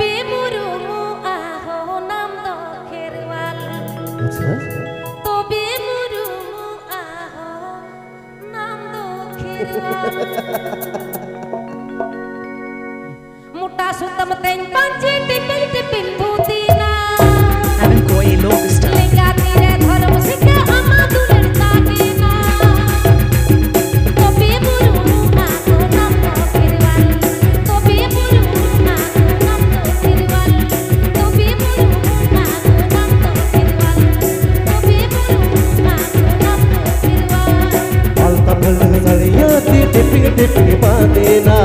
Muta suta meteng panci tipil tipil putina. Haven't koi logista. Lingga tire dhar musika ama duler takina. Topi buru aku nam to kirwal. Topi buru aku nam to kirwal. Topi buru aku nam to kirwal. Topi buru aku nam to kirwal. Alta bhal sariya tipil tipil patina.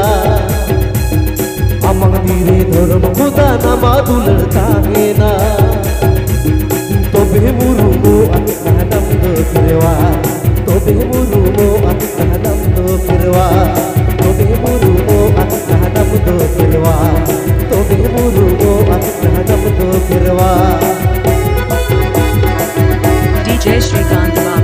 Amang diri धर्म खुदा नमा दुलर तागेना तो बेमुरुमो अनम दो फिरवा तो बेमुरुमो अनम दो फिरवा तो बेमुरुमो अनम दो फिरवा तो बेमुरुमो अनम दो फिरवा DJ Shrikant Babu.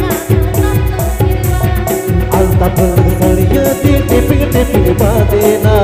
Alta bhal sariya tipil tipil patina.